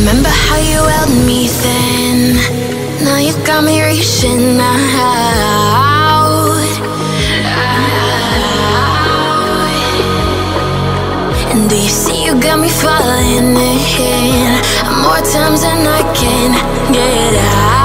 remember how you held me then? Now you got me reaching out. And do you see you got me falling in more times than I can get out.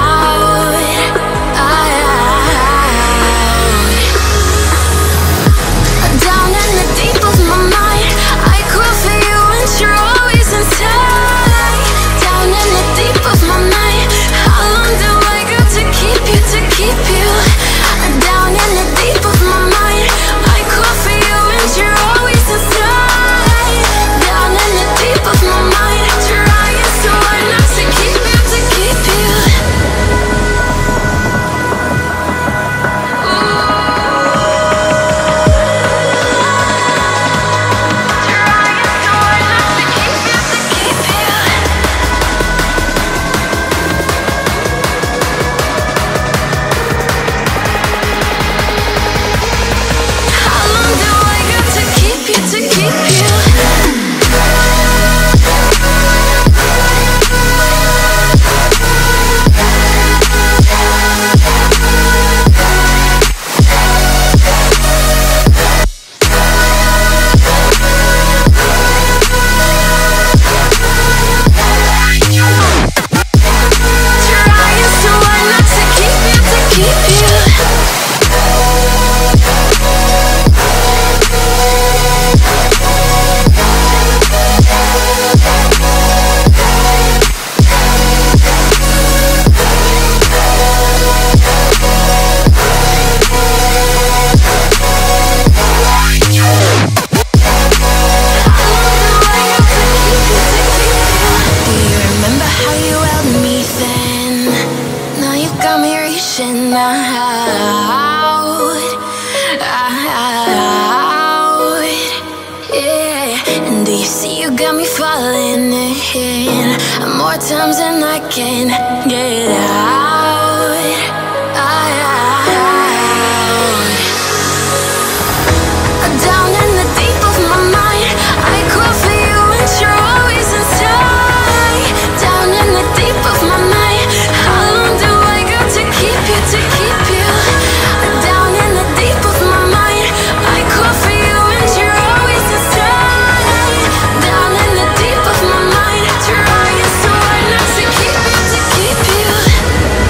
Down in the deep of my mind, I crawl for you and you're always inside. Down in the deep of my mind, how long do I got to keep you, to keep you? Down in the deep of my mind, I crawl for you and you're always inside. Down in the deep of my mind, trying so hard not to keep you, to keep you. More times than I can get out. Down in the deep of my mind, I crawl for you and you're always inside. Down in the deep of my mind, how long do I got to keep you, to keep you? Down in the deep of my mind, I crawl for you and you're always inside. Down in the deep of my mind, trying so hard not to keep you, to keep you.